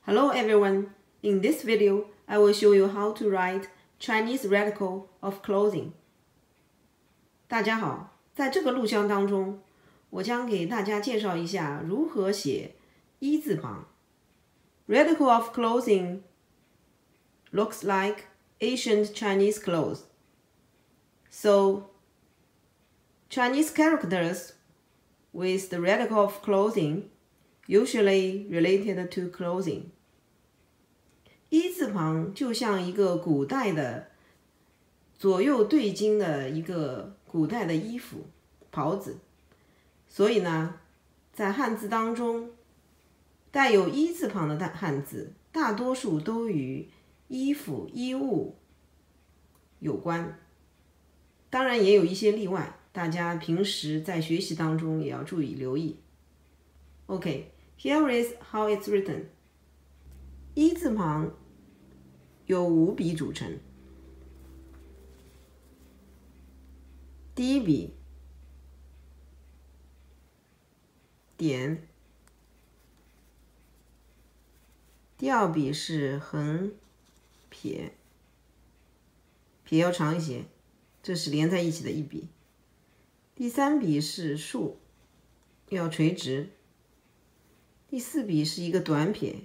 Hello everyone! In this video, I will show you how to write Chinese radical of clothing. 大家好，在这个录像当中，我将给大家介绍一下如何写一字旁。Radical of clothing looks like ancient Chinese clothes. So, Chinese characters with the radical of clothing usually related to clothing. 一字旁就像一个古代的左右对襟的一个古代的衣服袍子，所以呢，在汉字当中，带有一字旁的汉字，大多数都与衣服、衣物有关。当然也有一些例外，大家平时在学习当中也要注意留意。Okay, here is how it's written. 一字旁由5笔组成。第一笔点，第二笔是横撇，撇要长一些，这是连在一起的一笔。第三笔是竖，要垂直。第四笔是一个短撇，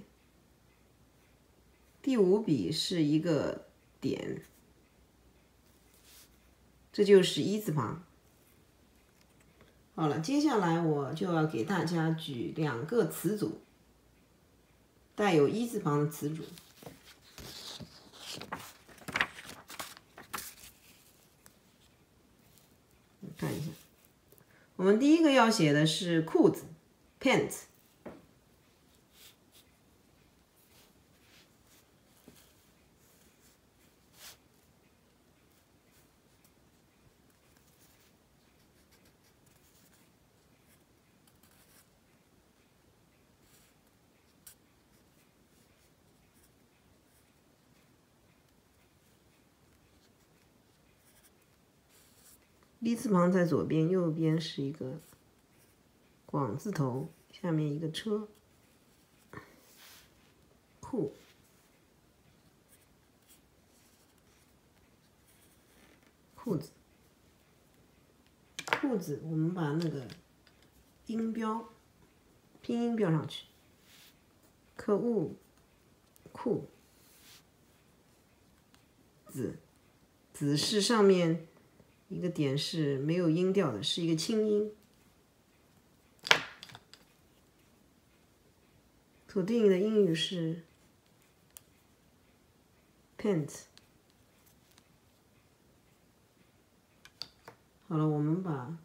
第5笔是一个点，这就是一字旁。好了，接下来我就要给大家举2个词组，带有一字旁的词组。看一下，我们第一个要写的是裤子 ，pants。一字旁在左边，右边是一个广字头，下面一个车。裤子，我们把那个音标拼音标上去。可恶，裤子是上面一个点是没有音调的，是一个清音。所对应的英语是 pants。好了，我们把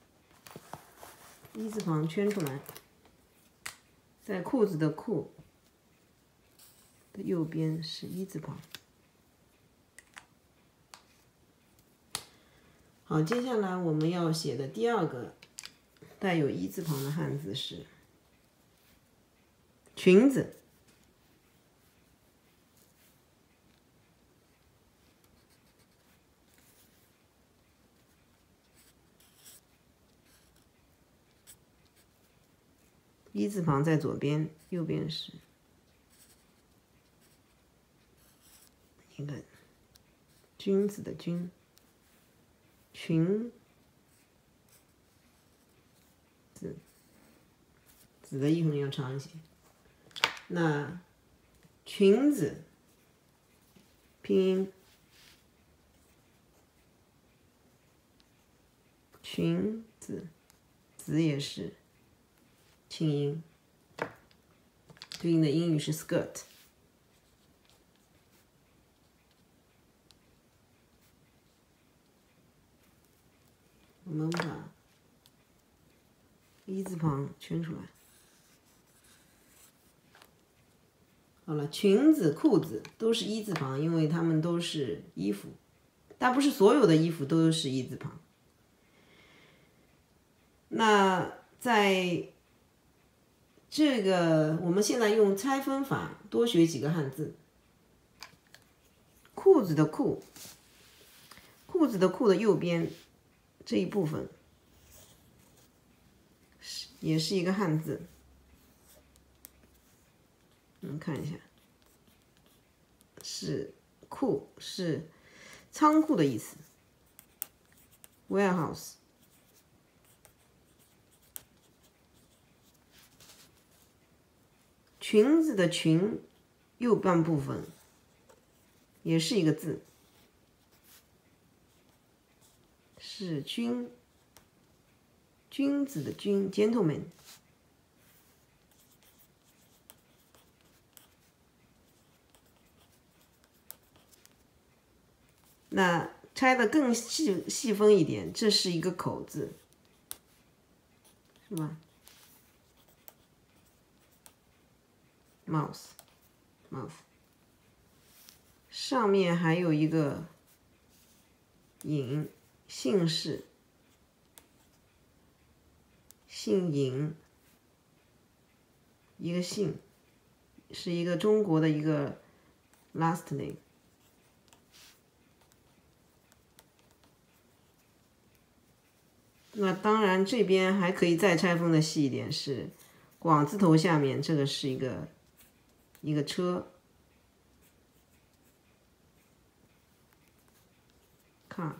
一字旁圈出来，在裤子的裤的右边是一字旁。好，接下来我们要写的第2个带有一字旁的汉字是裙子。一字旁在左边，右边是一个君子的君。裙子的音要长一些。那裙子拼音，裙子子也是清音，对应的英语是 skirt。我们把一字旁圈出来。好了，裙子、裤子都是一字旁，因为它们都是衣服，但不是所有的衣服都是一字旁。那在这个我们现在用拆分法多学几个汉字。裤子的裤的右边这一部分也是一个汉字， 们看一下，是库，是仓库的意思 ，warehouse。裙子的裙右半部分也是一个字，是君子的君 ，gentleman。那拆的更细分一点，这是一个口字，是吧 ？mouth， 上面还有一个尹，姓氏，姓尹，一个姓，是一个中国的一个 last name。那当然，这边还可以再拆分的细一点，是广字头下面这个是一个车 ，car。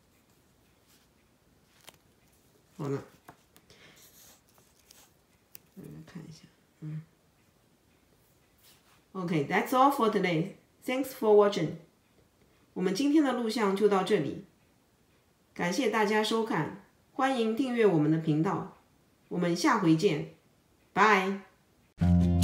好了，看一下，OK, that's all for today. Thanks for watching. 我们今天的录像就到这里，感谢大家收看。欢迎订阅我们的频道，我们下回见，拜。